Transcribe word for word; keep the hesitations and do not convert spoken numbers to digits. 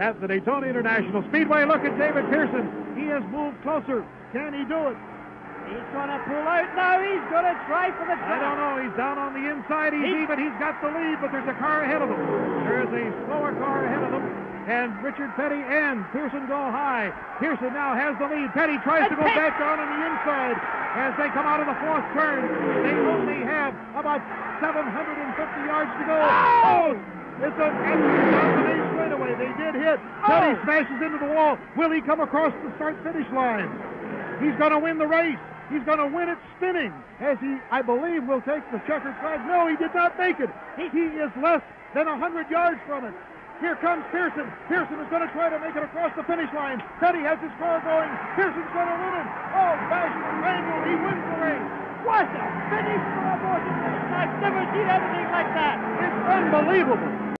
at the Daytona International Speedway. Look at David Pearson. He has moved closer. Can he do it? He's going to pull out now. He's going to try for the top. I don't know. He's down on the inside. He's he... even. He's got the lead, but there's a car ahead of him. There is a slower car ahead of him. And Richard Petty and Pearson go high. Pearson now has the lead. Petty tries to go back down on the inside as they come out of the fourth turn. They only have about seven hundred fifty yards to go. Oh! It's a combination straightaway. They did hit. Oh. Petty smashes into the wall. Will he come across the start-finish line? He's going to win the race. He's going to win it spinning, as he, I believe, will take the checkered flag. No, he did not make it. He, he is less than one hundred yards from it. Here comes Pearson. Pearson is going to try to make it across the finish line. Petty has his car going. Pearson's going to win it. Oh, bashing the triangle. He wins the race. What a finish for a motor race. I've never seen anything like that. It's unbelievable.